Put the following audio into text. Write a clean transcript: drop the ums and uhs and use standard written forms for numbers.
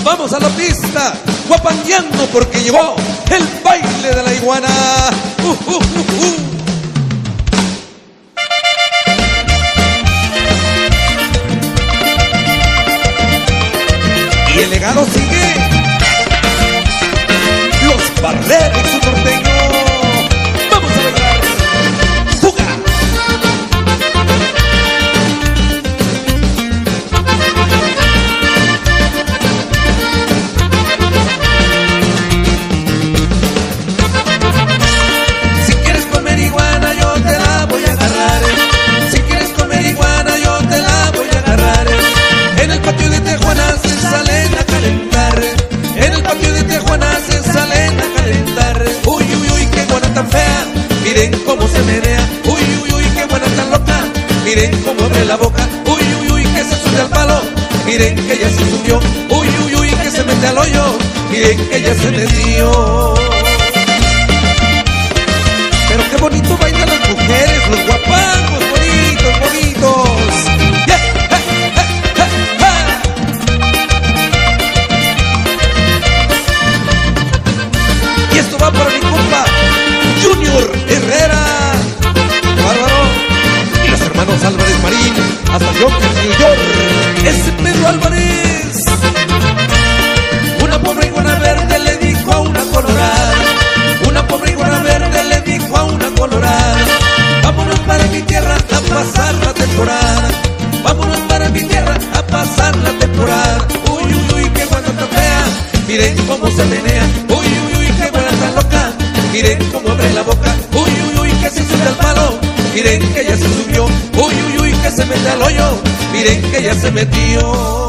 vamos a la pista, guapangueando porque llegó el baile de la iguana. Y el legado sigue, los barreros su norteño. Vamos a bailar, fuga. Si quieres comer iguana yo te la voy a agarrar. Si quieres comer iguana yo te la voy a agarrar. En el patio de Tijuana se salen a calentar. En el patio de Tijuana se salen a calentar. Uy, uy, uy, qué buena tan fea. Miren cómo se menea. Uy, uy, uy, qué buena tan loca. Miren cómo abre la boca. Uy, uy, uy, que se sube al palo. Miren que ya se subió. Uy, uy, uy, que se mete al hoyo. Miren que ya se metió. Pero qué bonito bailan las mujeres, los guapangos, bonitos, bonitos. Yeah. Y esto va para mi compa Junior Herrera, bárbaro. Y los hermanos Álvarez Marín, hasta Yonkers, New York. Ese Pedro Álvarez. Una pobre iguana verde le dijo a una colorada. Una pobre iguana verde le dijo a una colorada. Vámonos para mi tierra a pasar la temporada. Vámonos para mi tierra a pasar la temporada. Uy, uy, uy, qué buena tan fea. Miren cómo se menea. Uy, uy, uy, qué buena tan loca. Miren cómo abre la boca. Uy, uy, uy, que se sube al palo. Miren que ya se subió. Uy, uy, uy, que se mete al hoyo. Miren que ya se metió.